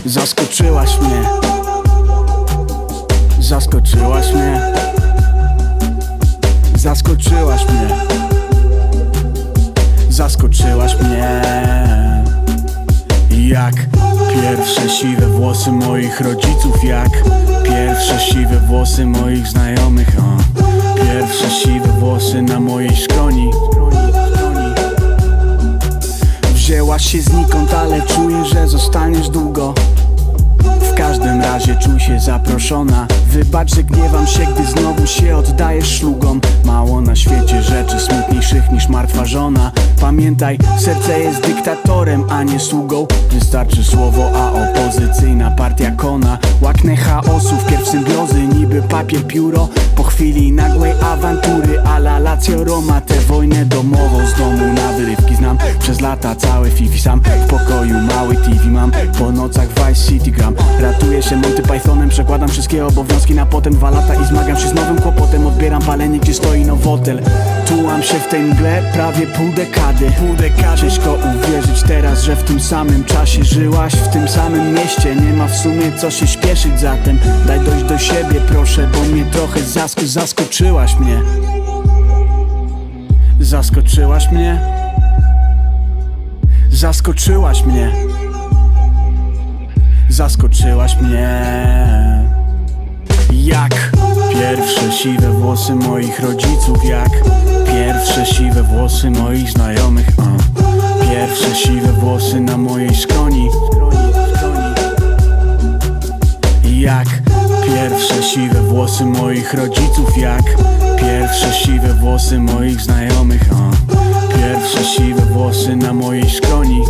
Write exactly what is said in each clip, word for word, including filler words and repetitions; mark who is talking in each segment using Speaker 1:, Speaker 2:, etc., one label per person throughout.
Speaker 1: Zaskoczyłaś mnie, zaskoczyłaś mnie, zaskoczyłaś mnie, zaskoczyłaś mnie. Jak pierwsze siwe włosy moich rodziców, jak pierwsze siwe włosy moich znajomych, o. Pierwsze siwe włosy na mojej szkroni. Wzięłaś się znikąd, ale czuję, że zostaniesz długo. W każdym razie czuj się zaproszona. Wybacz, że gniewam się, gdy znowu się oddajesz szlugom. Mało na świecie rzeczy smutniejszych niż martwa żona. Pamiętaj, serce jest dyktatorem, a nie sługą. Wystarczy słowo, a opozycyjna partia kona. Łaknę chaosu, wpierw symbiozy, niby papier, pióro. Po chwili nagłej awantury, a la Lazio Roma. Tę wojnę domową z domu na wyrywki znam. Przez lata całe Fifi sam, w pokoju mały T V mam. Po nocach Vice City gram. Ratuję się Monty Pythonem, przekładam wszystkie obowiązki na potem. Dwa lata i zmagam się z nowym kłopotem. Odbieram palenie, gdzie stoi nowotel. Tułam się w tej mgle prawie pół dekady. Pół dekady. Ciężko uwierzyć teraz, że w tym samym czasie żyłaś w tym samym mieście. Nie ma w sumie co się śpieszyć, zatem daj dojść do siebie proszę, bo mnie trochę zask zaskoczyłaś mnie. Zaskoczyłaś mnie, zaskoczyłaś mnie, zaskoczyłaś mnie. Jak pierwsze siwe włosy moich rodziców, jak pierwsze siwe włosy moich znajomych, uh. Pierwsze siwe włosy na mojej szkroni. Jak pierwsze siwe włosy moich rodziców, jak pierwsze siwe włosy moich znajomych, uh. Pierwsze siwe włosy na mojej szkroni.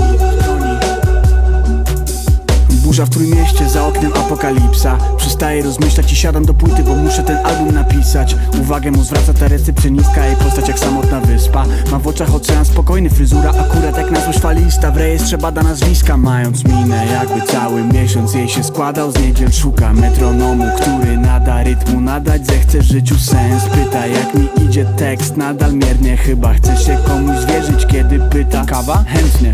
Speaker 1: Burza w Trójmieście, za oknem apokalipsa. Przestaję rozmyślać i siadam do płyty, bo muszę ten album napisać. Uwagę mu zwraca ta recepcjonistka, jej postać jak samotna wyspa. Ma w oczach ocean spokojny, fryzura akurat jak na złość falista. W rejestrze bada nazwiska, mając minę jakby cały miesiąc jej się składał z niedziel. Szuka metronomu, który nada rytmu nadać, zechce życiu sens. Pyta jak mi idzie tekst, nadal miernie. Chyba chce się komuś zwierzyć, kiedy pyta. Kawa? Chętnie.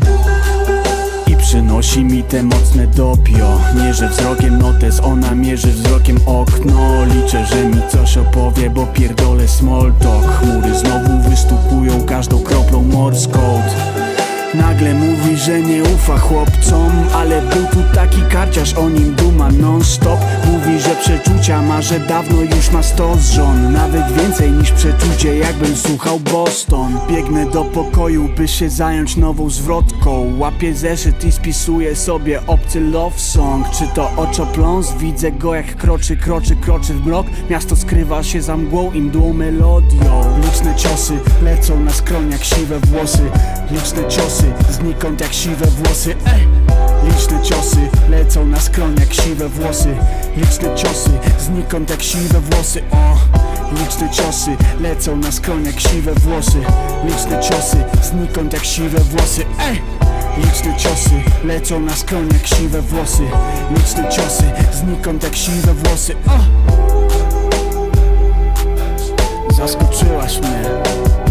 Speaker 1: Przynosi mi te mocne dopio. Mierzę wzrokiem notes, ona mierzy wzrokiem okno. Liczę, że mi coś opowie, bo pierdolę small talk. Chmury znowu wystukują każdą kroplą Morse code. Nagle mówi, że nie ufa chłopcom, ale był tu taki karciarz, o nim duma non stop. Mówi, że przeczucia ma, że dawno już ma sto z żon. Nawet więcej niż przeczucie, jakbym słuchał Boston. Biegnę do pokoju, by się zająć nową zwrotką. Łapię zeszyt i spisuję sobie obcy love song. Czy to oczopląs? Widzę go jak kroczy, kroczy, kroczy w mrok. Miasto skrywa się za mgłą i mdłą melodią. Liczne ciosy lecą na skroń jak siwe włosy. Liczne ciosy znikąd jak siwe włosy, ej! Liczne ciosy lecą na skroń jak siwe włosy. Liczne ciosy znikąd jak siwe włosy, o! Liczne ciosy lecą na skroń jak siwe włosy. Liczne ciosy znikąd jak siwe włosy, ej! Liczne ciosy lecą na skroń jak siwe włosy. Liczne ciosy znikąd jak siwe włosy, o! Zaskoczyłaś mnie.